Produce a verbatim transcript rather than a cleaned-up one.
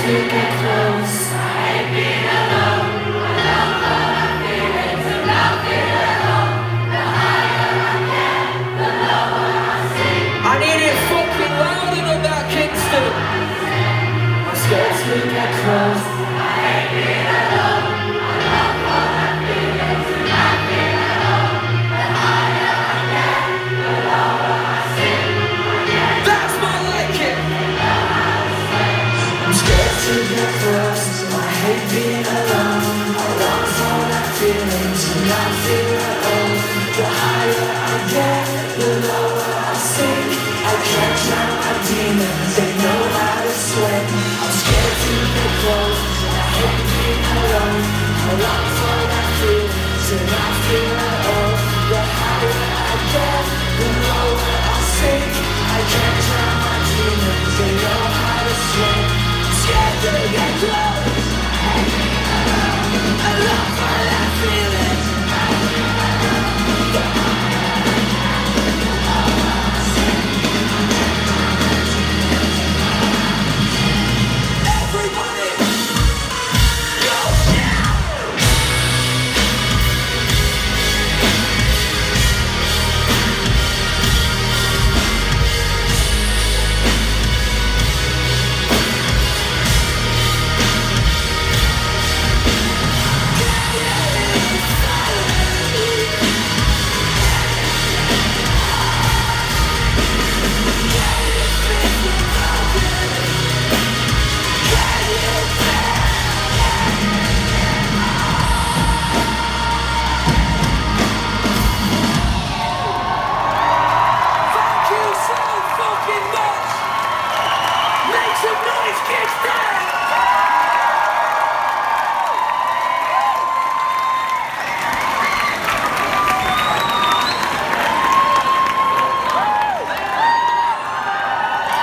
to get close. I hate being alone. I love all the feelings of not being alone. The higher I get, the lower I sink. I need it fucking loud in about Kingston. I'm scared to get close. I hate being alone. I love all the feelings of not being alone. The higher I get, the lower I sink. That's my like it. I'm scared to get close. I hate being alone. I want all that feeling to not feel at home. The higher I get, the lower I sink. I can't drown my demon.